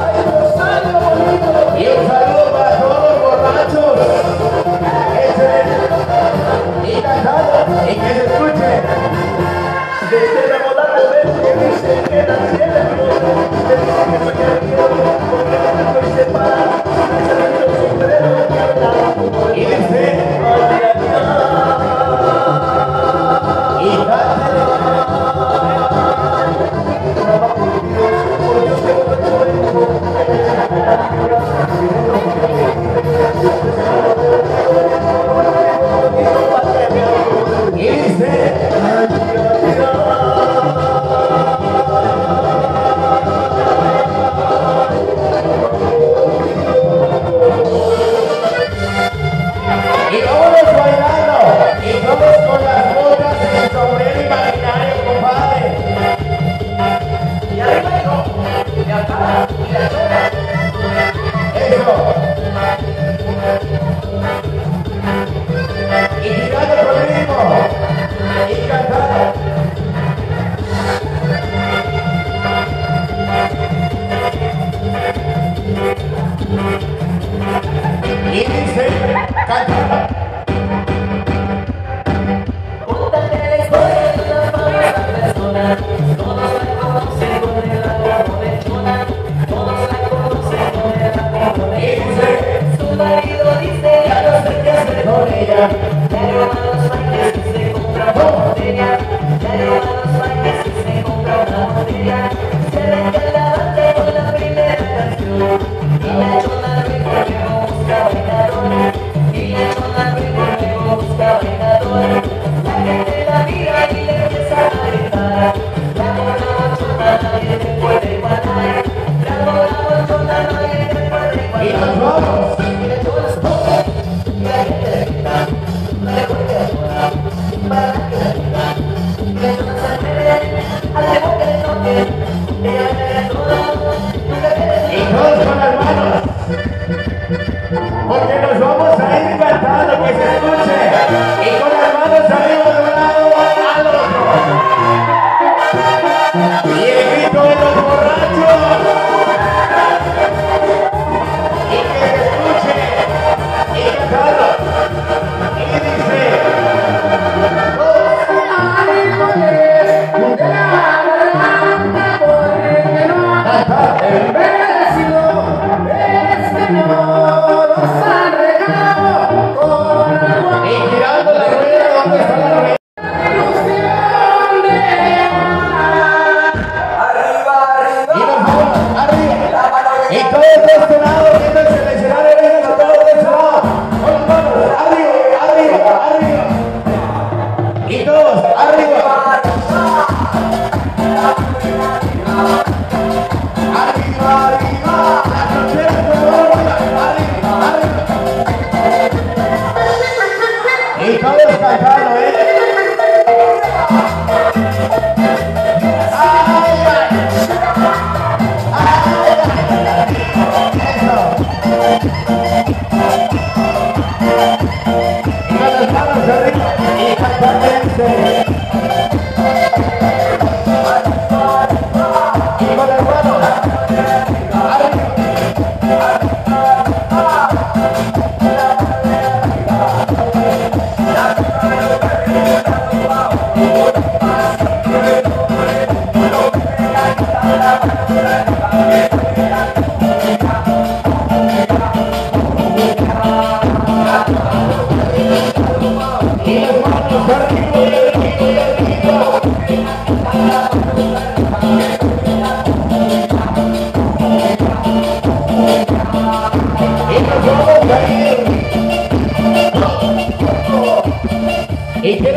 Y un saludo para todos los borrachos. Ese. Y cantando. Y que se escuche. Desde la boda de ver que dice que nací en el mundo, te dice que soy el mío, porque no me estoy separado, ese es el sombrero de mi hablado. Y dice. Y cántale. Por Dios que no me vengo, y dice. Y vámonos bailando, y todos con las botas en el sombrero imaginario, compadre. Y arriba no, y acá, y la chora. Eso. Y girando con ritmo, y cantando. Y dice, cantando. Cuéntate la historia de una famosa persona. Todos la conocen con el amor lechona. Todos la conocen con el amor lechona. Su marido dice, ya no sé qué hacer con ella. Diario a los bailes y se compra una botella. Diario a los bailes y se compra una botella. Se arranca el lavante con la primera canción. Y la chona ritmo luego busca bailador. Y la chona ritmo luego busca bailador. La gente la mira y le empieza a gritar. Bravo la bochona, nadie te puede igualar. Bravo la bochona, nadie te puede igualar. Y nos vamos. Y la chona se toca, y la gente le grita. No le cuente la chona, para la que la grita. Y la chona se mueve, al igual que le toque. Ella baila todo, nunca quiere Y todos con las manos. Porque nos vamos a ir cantando, que se escuche. Y con las manos arriba de un lado al otro. Y el grito de los borrachos. Y que se escuche. Y cantando. Y dice. Y girando la rueda, ¿dónde está la rueda? Y nos vamos arriba. Y todos de este lado, viendo el seleccionado, vengan a todos de este lado. Con las manos, arriba, arriba, arriba. Y todos, arriba. Arriba, arriba. La frontera de Colombia. Arriba, arriba. Y todos cantando, ¿eh? ¡Ay, ay! ¡Ay, ay! ¡Eso! Y con las manos arriba y cantando.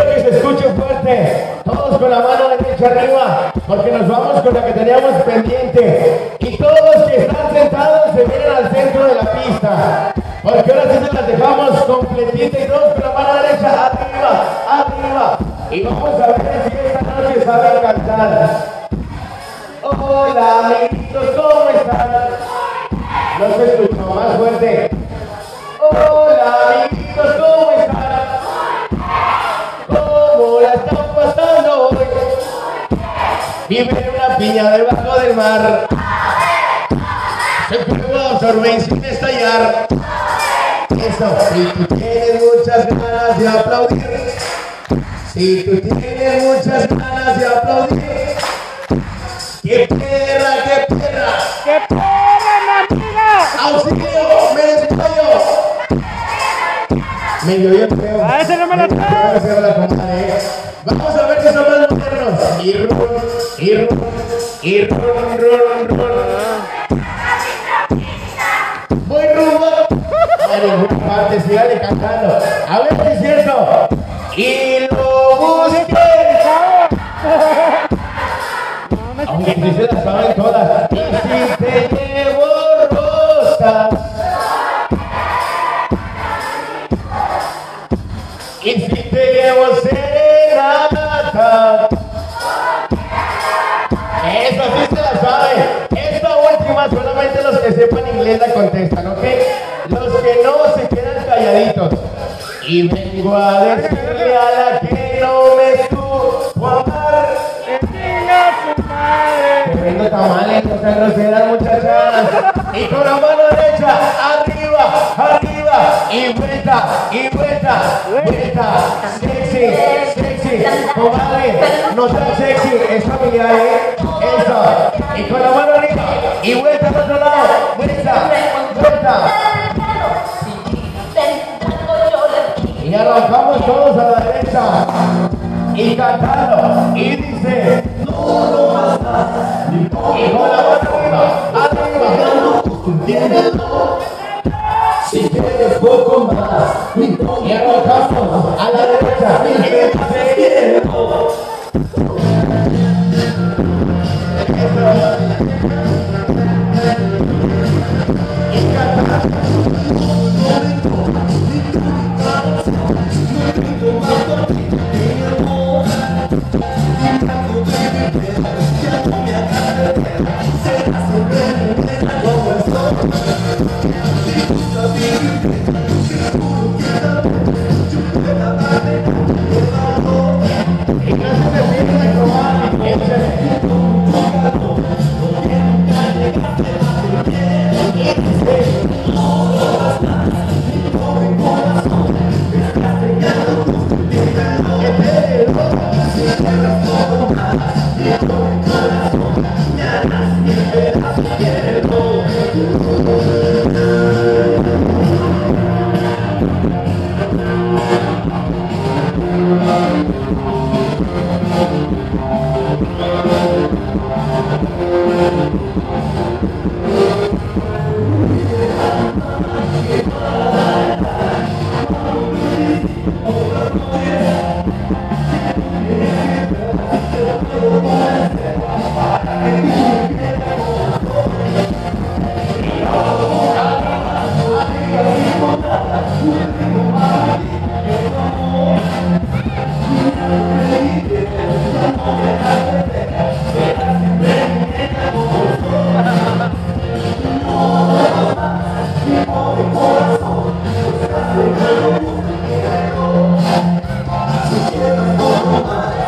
quiero que se escuche fuerte. Todos con la mano derecha arriba, porque nos vamos con la que teníamos pendiente. Y todos los que están sentados se vienen al centro de la pista, porque ahora sí se las dejamos completita y todos con la mano derecha arriba, arriba. Y vamos a ver si esta noche saben cantar. Hola amiguitos, ¿cómo están? No se escucha, más fuerte. Hola amiguitos, ¿cómo están? ¿Cómo la están pasando hoy? Viven una piña debajo del mar. Se puede absorber sin estallar. Eso, si tú tienes muchas ganas de aplaudir, si tú tienes muchas ganas de aplaudir, ¡qué perra, qué perra! ¡Qué perra, amiga! ¡Auxilio! ¡Me desmayo! Me llovió feo. A ese no me lo traes. Vamos a ver si son más modernos. Y run, y run, y run, run, run. Voy rumbo a ninguna parte, sígale cantando. A ver si es cierto. Y lo busqué. Aunque si se las saben todas. Y si te llevo rosas, y si te llevo serenata, esa sí se la saben. Esta última solamente los que sepan inglés la contestan, ¿ok? Los que no se quedan calladitos. Y vengo a decirle a la que no me supo amar, que vendo tamales, no sean groseras, muchachas. Y con la mano derecha, arriba, arriba, y vuelta, y vuelta, vuelta, sexy, sexy, comadre, no tan sexy, es familiar, ¿eh? Eso, y con la mano arriba, y vuelta al otro lado, vuelta, vuelta. Y arrancamos todos a la derecha, y cantando, y dice, no, no más nada, y con la mano arriba, arriba, entiéndelo, si quieres poco más, y arrancamos a la derecha, y dice, y cantando. Oh,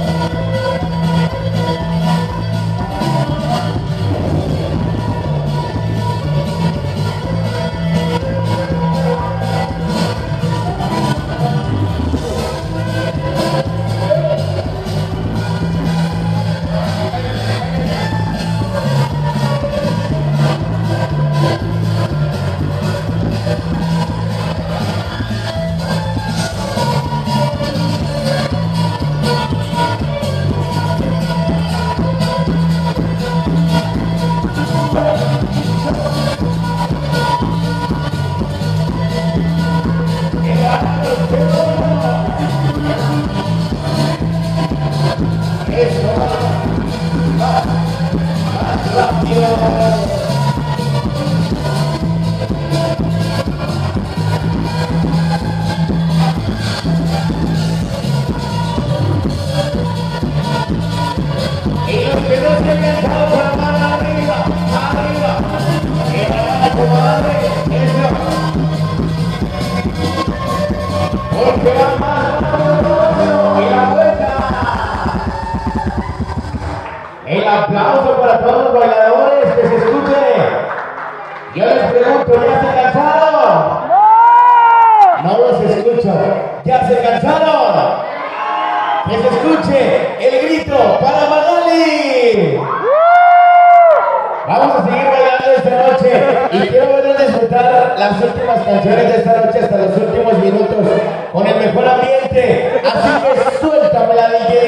El aplauso para todos los bailadores, que se escuche. Yo les pregunto, ¿ya se cansaron? No los escucho. ¿Ya se cansaron? Que se escuche el grito para Magali. Vamos a seguir bailando esta noche y quiero verles disfrutar las últimas canciones de esta noche hasta los últimos minutos con el mejor ambiente. Así que suéltame la D J.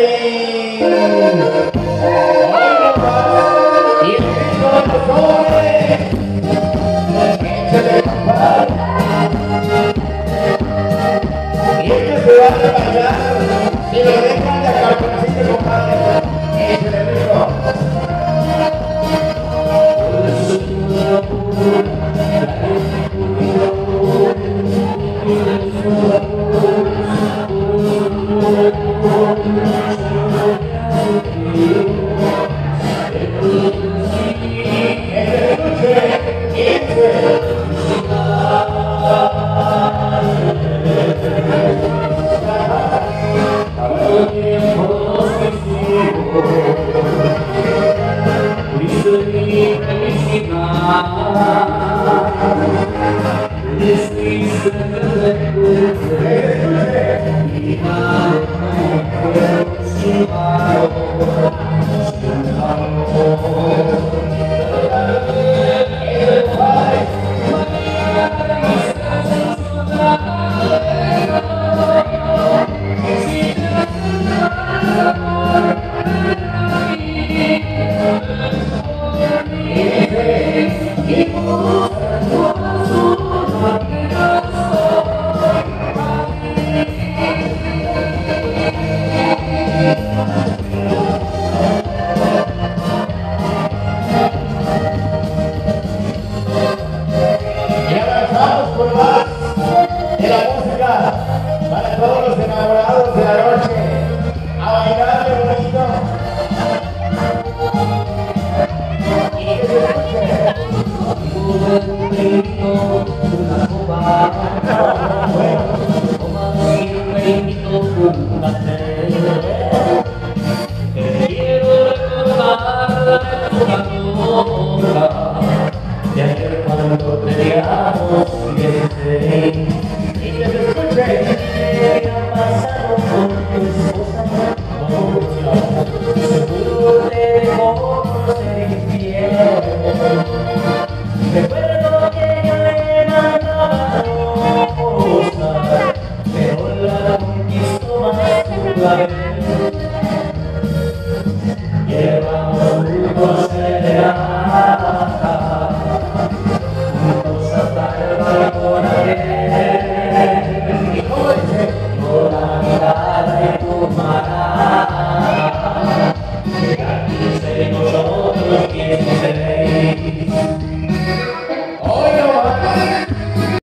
Y el grito de los hombres. Échale, compadre. Y este se va a bailar. Si lo dejan de acartoncito, compadre. Échale, rico. Tanto tiempo nos quisimos.